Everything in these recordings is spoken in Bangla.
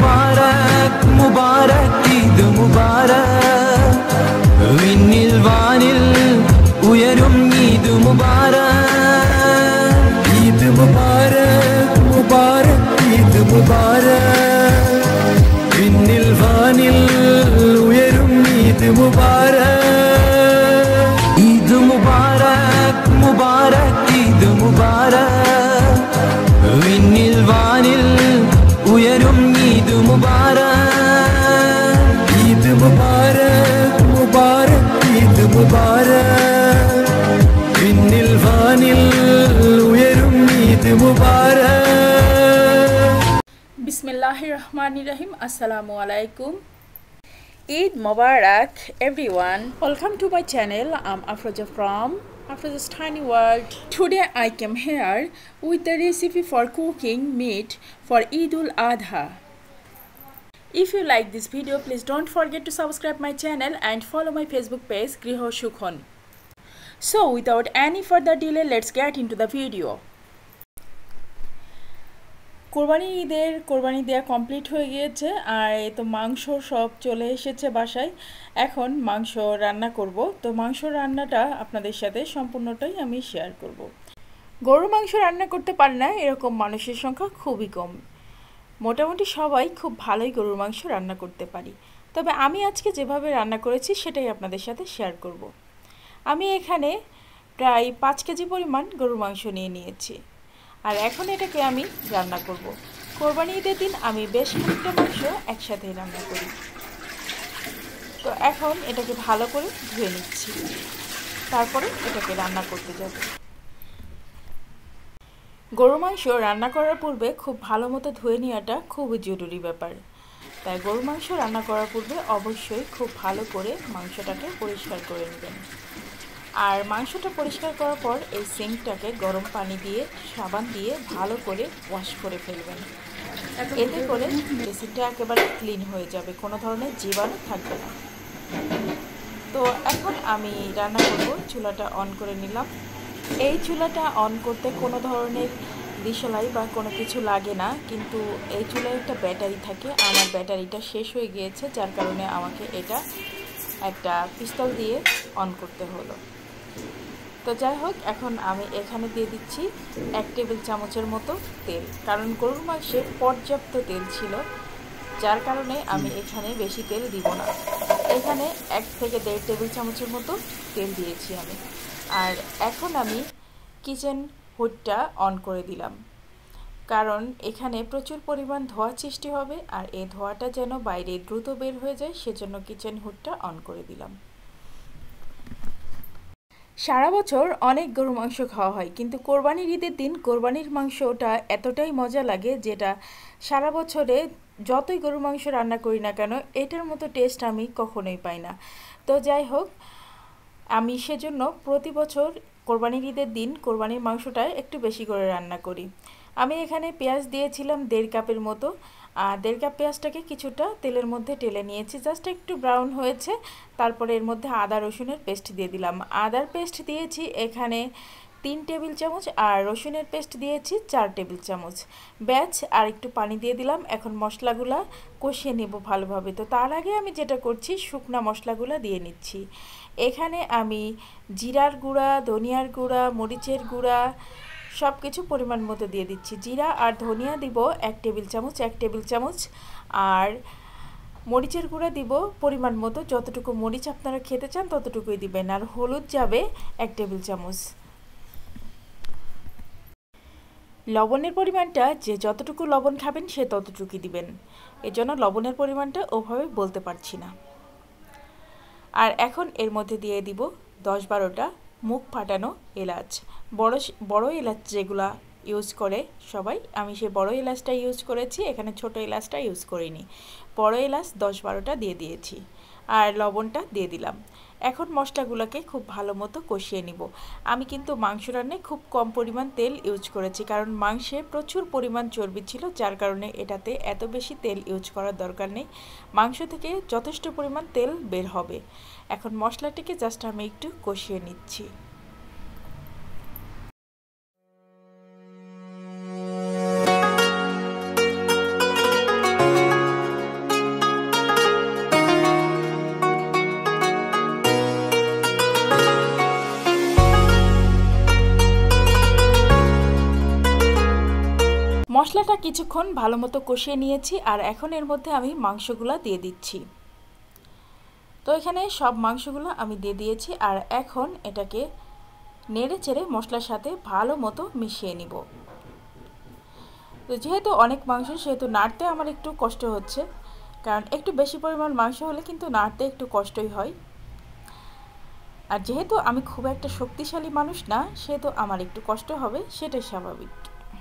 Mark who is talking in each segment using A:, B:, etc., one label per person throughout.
A: മുബാരക് മുബാരക് ഈദ് മുബാരക് വിണ്ണിൽ വാനിൽ ഉയരും ഈദ് മുബാരക് ഈദ് മുബാരക് മുബാരക് ഈദ് മുബാരക് വിണ്ണിൽ വാനിൽ ഉയരും ഈദ് മുബാരക് ഈദ് മുബാരക് മുബാരക് ഈദ് മുബാരക് വിണ്ണിൽ വാനിൽ ഉയരും ഈദ് മുബാരക് ഈദ് മുബാരക് മുബാരക് ഈദ് മുബാരക് വിണ്ണിൽ വാനിൽ ഉയരും ഈദ് മുബാരക്
B: Bismillahirrahmanirrahim. Assalamu alaikum. Eid Mubarak everyone. Welcome to my channel. I'm Afroja from Afroja's Tiny World. Today I came here with the recipe for cooking meat for Eid ul Adha. If you like this video, please don't forget to subscribe my channel and follow my Facebook page Griho Shukhon. So without any further delay, let's get into the video. কোরবানি দেয়া কমপ্লিট হয়ে গিয়েছে আর এই তো মাংস সব চলে এসেছে বাসায়। এখন মাংস রান্না করব। তো মাংস রান্নাটা আপনাদের সাথে সম্পূর্ণটাই আমি শেয়ার করব। গরুর মাংস রান্না করতে পারে না এরকম মানুষের সংখ্যা খুবই কম। মোটামুটি সবাই খুব ভালোই গরুর মাংস রান্না করতে পারি। তবে আমি আজকে যেভাবে রান্না করেছি সেটাই আপনাদের সাথে শেয়ার করব। আমি এখানে প্রায় 5 কেজি পরিমাণ গরুর মাংস নিয়েছি। আর এখন এটাকে আমি রান্না করব। কোরবানি ঈদের দিন আমি বেশ খানিকটা মাংস একসাথে রান্না করি। তো এখন এটাকে ভালো করে ধুয়ে নিচ্ছি, তারপরে এটাকে রান্না করতে যাব। গরুর মাংস রান্না করার পূর্বে খুব ভালো মতো ধুয়ে নেওয়াটা খুবই জরুরি ব্যাপার। তাই গরুর মাংস রান্না করার পূর্বে অবশ্যই খুব ভালো করে মাংসটাকে পরিষ্কার করে নেবেন। আর মাংসটা পরিষ্কার করার পর এই সিঙ্কটাকে গরম পানি দিয়ে সাবান দিয়ে ভালো করে ওয়াশ করে ফেলবেন। এতে করে বেসিনটা একেবারে ক্লিন হয়ে যাবে, কোনো ধরনের জীবাণু থাকবে না। তো এখন আমি রান্না করব। চুলাটা অন করে নিলাম। এই চুলাটা অন করতে কোনো ধরনের দিশলাই বা কোনো কিছু লাগে না, কিন্তু এই চুলায় একটা ব্যাটারি থাকে। আমার ব্যাটারিটা শেষ হয়ে গিয়েছে, যার কারণে আমাকে এটা একটা পিস্তল দিয়ে অন করতে হলো। তো যাই হোক, এখন আমি এখানে দিয়ে দিচ্ছি 1 টেবিল চামচের মতো তেল, কারণ গরুর মাংসে পর্যাপ্ত তেল ছিল, যার কারণে আমি এখানে বেশি তেল দিব না। এখানে 1 থেকে 1.5 টেবিল চামচের মতো তেল দিয়েছি আমি। আর এখন আমি কিচেন হুডটা অন করে দিলাম, কারণ এখানে প্রচুর পরিমাণ ধোঁয়া সৃষ্টি হবে, আর এই ধোঁয়াটা যেন বাইরে দ্রুত বের হয়ে যায়, সেজন্য কিচেন হুডটা অন করে দিলাম। সারা বছর অনেক গরুর মাংস খাওয়া হয়, কিন্তু কোরবানির ঈদের দিন কোরবানির মাংসটা এতটাই মজা লাগে, যেটা সারা বছরে যতই গরুর মাংস রান্না করি না কেন এটার মতো টেস্ট আমি কখনোই পাই না। তো যাই হোক, আমি সেজন্য প্রতি বছর কোরবানির ঈদের দিন কোরবানির মাংসটা একটু বেশি করে রান্না করি। আমি এখানে পেঁয়াজ দিয়েছিলাম 1.5 কাপের মতো, আর 1.5 কাপ পেঁয়াজটাকে কিছুটা তেলের মধ্যে টেলে নিয়েছি, জাস্ট একটু ব্রাউন হয়েছে। তারপরে এর মধ্যে আদা রসুনের পেস্ট দিয়ে দিলাম। আদার পেস্ট দিয়েছি এখানে 3 টেবিল চামচ, আর রসুনের পেস্ট দিয়েছি 4 টেবিল চামচ ব্যাচ, আর একটু পানি দিয়ে দিলাম। এখন মশলাগুলো কষিয়ে নেব ভালোভাবে। তো তার আগে আমি যেটা করছি, শুকনা মশলাগুলো দিয়ে নিচ্ছি। এখানে আমি জিরার গুঁড়া, ধনিয়ার গুঁড়া, মরিচের গুঁড়া সব কিছু পরিমাণ মতো দিয়ে দিচ্ছি। জিরা আর ধনিয়া দিব 1 টেবিল চামচ, আর মরিচের গুঁড়া দিব পরিমাণ মতো, যতটুকু মরিচ আপনারা খেতে চান ততটুকুই দিবেন। আর হলুদ যাবে 1 টেবিল চামচ। লবণের পরিমাণটা যে যতটুকু লবণ খাবেন সে ততটুকুই দিবেন, এজন্য লবণের পরিমাণটা ওভাবে বলতে পারছি না। আর এখন এর মধ্যে দিয়ে দিব 10-12টা মুখ ফাটানো এলাচ, বড় এলাচ যেগুলা ইউজ করে সবাই, আমি সেই বড় এলাচটা ইউজ করেছি, এখানে ছোট এলাচটা ইউজ করিনি। বড় এলাচ 10-12টা দিয়ে দিয়েছি, আর লবণটা দিয়ে দিলাম। এখন মশলাগুলোকে খুব ভালো মতো কষিয়ে নিব। আমি কিন্তু মাংস রান্নায় খুব কম পরিমাণ তেল ইউজ করেছি, কারণ মাংসে প্রচুর পরিমাণ চর্বি ছিল, যার কারণে এটাতে এত বেশি তেল ইউজ করার দরকার নেই। মাংস থেকে যথেষ্ট পরিমাণ তেল বের হবে। এখন মশলাটিকে জাস্ট আমি একটু কষিয়ে নিচ্ছি। কিছুক্ষণ ভালো মতো কষিয়ে নিয়েছি আর এখন এর মধ্যে আমি মাংসগুলো দিয়ে দিচ্ছি। তো এখানে সব মাংসগুলো আমি দিয়ে দিয়েছি আর এখন এটাকে নেড়ে চেড়ে মশলার সাথে ভালো মতো মিশিয়ে নিব। তো যেহেতু অনেক মাংস সেহেতু নাড়তে আমার একটু কষ্ট হচ্ছে, কারণ একটু বেশি পরিমাণ মাংস হলে কিন্তু নাড়তে একটু কষ্টই হয়। আর যেহেতু আমি খুব একটা শক্তিশালী মানুষ না, সেহেতু আমার একটু কষ্ট হবে, সেটাই স্বাভাবিক।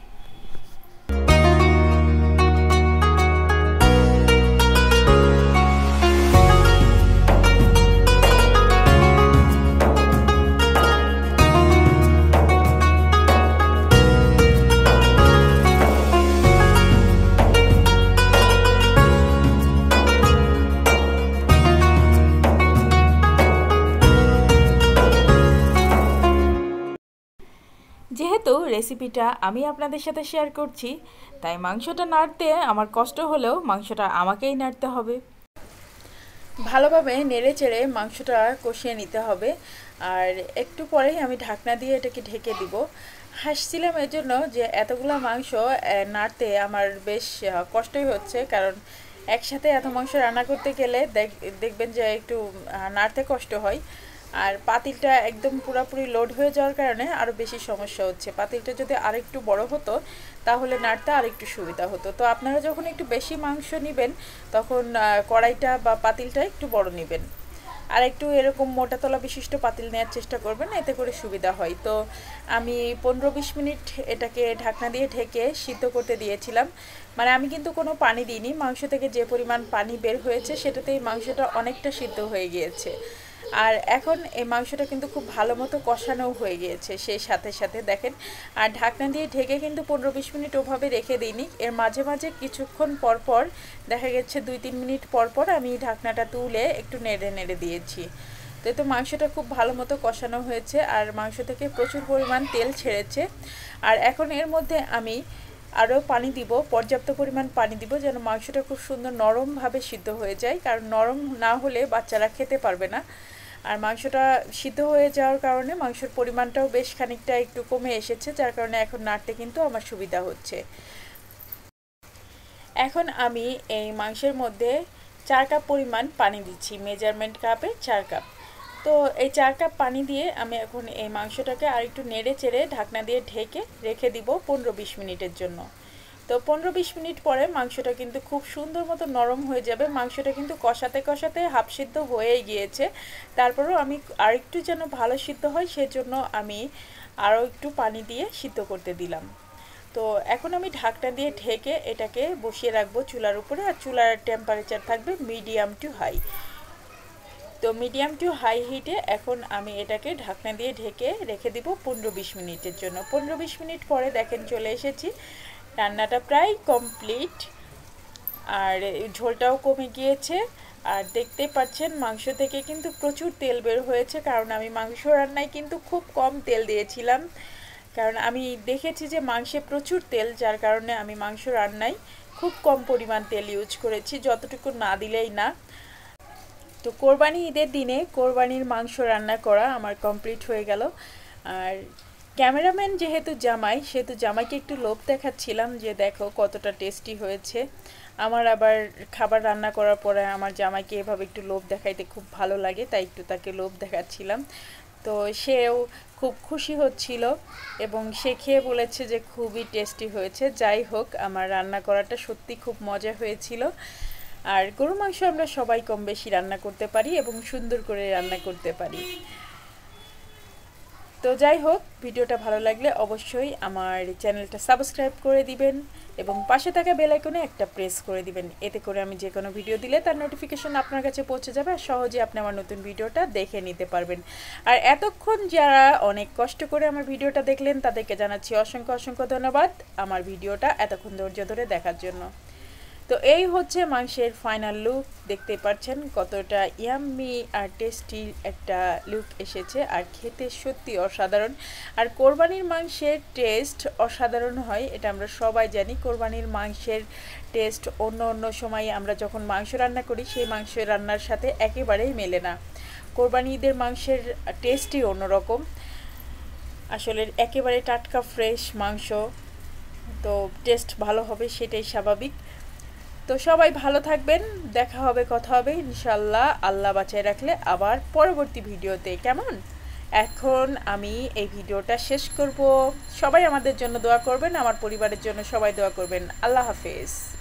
B: যেহেতু রেসিপিটা আমি আপনাদের সাথে শেয়ার করছি, তাই মাংসটা নাড়তে আমার কষ্ট হলেও মাংসটা আমাকেই নাড়তে হবে। ভালোভাবে নেড়ে চেড়ে মাংসটা কষিয়ে নিতে হবে। আর একটু পরেই আমি ঢাকনা দিয়ে এটাকে ঢেকে দিব। হাসছিলাম এর জন্য যে এতগুলো মাংস নাড়তে আমার বেশ কষ্টই হচ্ছে, কারণ একসাথে এত মাংস রান্না করতে গেলে দেখবেন যে একটু নাড়তে কষ্ট হয়। আর পাতিলটা একদম পুরোপুরি লোড হয়ে যাওয়ার কারণে আরও বেশি সমস্যা হচ্ছে। পাতিলটা যদি আরেকটু বড় হতো তাহলে নাড়তে আরেকটু সুবিধা হতো। তো আপনারা যখন একটু বেশি মাংস নেবেন তখন কড়াইটা বা পাতিলটা একটু বড় নেবেন, আর একটু এরকম মোটা তলা বিশিষ্ট পাতিল নেওয়ার চেষ্টা করবেন, এতে করে সুবিধা হয়। তো আমি 15-20 মিনিট এটাকে ঢাকনা দিয়ে ঢেকে সিদ্ধ করতে দিয়েছিলাম। মানে আমি কিন্তু কোনো পানি দিইনি, মাংস থেকে যে পরিমাণ পানি বের হয়েছে সেটাতেই মাংসটা অনেকটা সিদ্ধ হয়ে গিয়েছে। আর এখন এই মাংসটা কিন্তু খুব ভালো মতো কষানো হয়ে গিয়েছে সেই সাথে সাথে দেখেন। আর ঢাকনা দিয়ে ঢেকে কিন্তু 15-20 মিনিট ওভাবে রেখে দিইনি, এর মাঝে মাঝে কিছুক্ষণ পর পর দেখা গেছে 2-3 মিনিট পর পর আমি ঢাকনাটা তুলে একটু নেড়ে নেড়ে দিয়েছি। তো মাংসটা খুব ভালো মতো কষানো হয়েছে আর মাংস থেকে প্রচুর পরিমাণ তেল ছেড়েছে। আর এখন এর মধ্যে আমি আরও পানি দিব, পর্যাপ্ত পরিমাণ পানি দিব, যেন মাংসটা খুব সুন্দর নরমভাবে সিদ্ধ হয়ে যায়, কারণ নরম না হলে বাচ্চারা খেতে পারবে না। আর মাংসটা সিদ্ধ হয়ে যাওয়ার কারণে মাংসের পরিমাণটাও বেশ খানিকটা একটু কমে এসেছে, যার কারণে এখন নাড়তে কিন্তু আমার সুবিধা হচ্ছে। এখন আমি এই মাংসের মধ্যে 4 কাপ পরিমাণ পানি দিচ্ছি, মেজারমেন্ট কাপে 4 কাপ। তো এই 4 কাপ পানি দিয়ে আমি এখন এই মাংসটাকে আর একটু নেড়ে চেড়ে ঢাকনা দিয়ে ঢেকে রেখে দিব 15-20 মিনিটের জন্য। তো 15-20 মিনিট পরে মাংসটা কিন্তু খুব সুন্দর মতো নরম হয়ে যাবে। মাংসটা কিন্তু কষাতে কষাতে হাফ সিদ্ধ হয়েই গিয়েছে, তারপরেও আমি আর একটু যেন ভালো সিদ্ধ হয় সেজন্য আমি আরও একটু পানি দিয়ে সিদ্ধ করতে দিলাম। তো এখন আমি ঢাকনা দিয়ে ঢেকে এটাকে বসিয়ে রাখবো চুলার উপরে, আর চুলার টেম্পারেচার থাকবে মিডিয়াম টু হাই। তো মিডিয়াম টু হাই হিটে এখন আমি এটাকে ঢাকনা দিয়ে ঢেকে রেখে দিব 15-20 মিনিটের জন্য। 15-20 মিনিট পরে দেখেন চলে এসেছি, রান্নাটা প্রায় কমপ্লিট আর ঝোলটাও কমে গিয়েছে। আর দেখতে পাচ্ছেন মাংস থেকে কিন্তু প্রচুর তেল বের হয়েছে, কারণ আমি মাংস রান্নায় কিন্তু খুব কম তেল দিয়েছিলাম, কারণ আমি দেখেছি যে মাংসে প্রচুর তেল, যার কারণে আমি মাংস রান্নায় খুব কম পরিমাণ তেল ইউজ করেছি, যতটুকু না দিলেই না। তো কোরবানি ঈদের দিনে কোরবানির মাংস রান্না করা আমার কমপ্লিট হয়ে গেল। আর ক্যামেরাম্যান যেহেতু জামাই, সেহেতু জামাইকে একটু লোভ দেখাচ্ছিলাম যে দেখো কতটা টেস্টি হয়েছে। আমার আবার খাবার রান্না করার পরে আমার জামাইকে এভাবে একটু লোভ দেখাইতে খুব ভালো লাগে, তাই একটু তাকে লোভ দেখাচ্ছিলাম। তো সেও খুব খুশি হচ্ছিল এবং সে খেয়ে বলেছে যে খুবই টেস্টি হয়েছে। যাই হোক, আমার রান্না করাটা সত্যি খুব মজা হয়েছিল। আর গরু মাংস আমরা সবাই কম বেশি রান্না করতে পারি এবং সুন্দর করে রান্না করতে পারি। তো যাই হোক, ভিডিওটা ভালো লাগলে অবশ্যই আমার চ্যানেলটা সাবস্ক্রাইব করে দিবেন এবং পাশে থাকা বেল আইকনে একটা প্রেস করে দিবেন, এতে করে আমি যে কোনো ভিডিও দিলে তার নোটিফিকেশন আপনার কাছে পৌঁছে যাবে আর সহজে আপনি আমার নতুন ভিডিওটা দেখে নিতে পারবেন। আর এতক্ষণ যারা অনেক কষ্ট করে আমার ভিডিওটা দেখলেন তাদেরকে জানাচ্ছি অসংখ্য অসংখ্য ধন্যবাদ আমার ভিডিওটা এতক্ষণ ধৈর্য ধরে দেখার জন্য। তো এই হচ্ছে মাংসের ফাইনাল লুক, দেখতে পাচ্ছেন কতটা ইয়াম্মি আর টেস্টি একটা লুক এসেছে, আর খেতে সত্যি অসাধারণ। আর কোরবানির মাংসের টেস্ট অসাধারণ হয়, এটা আমরা সবাই জানি। কোরবানির মাংসের টেস্ট অন্য অন্য সময় আমরা যখন মাংস রান্না করি সেই মাংস রান্নার সাথে একেবারেই মেলে না। কোরবানি ঈদের মাংসের টেস্টই অন্যরকম, আসলে একেবারে টাটকা ফ্রেশ মাংস, তো টেস্ট ভালো হবে সেটাই স্বাভাবিক। তো সবাই ভালো থাকবেন, দেখা হবে, কথা হবে ইনশাল্লাহ, আল্লাহ বাঁচায় রাখলে আবার পরবর্তী ভিডিওতে, কেমন? এখন আমি এই ভিডিওটা শেষ করব। সবাই আমাদের জন্য দোয়া করবেন, আমার পরিবারের জন্য সবাই দোয়া করবেন। আল্লাহ হাফেজ।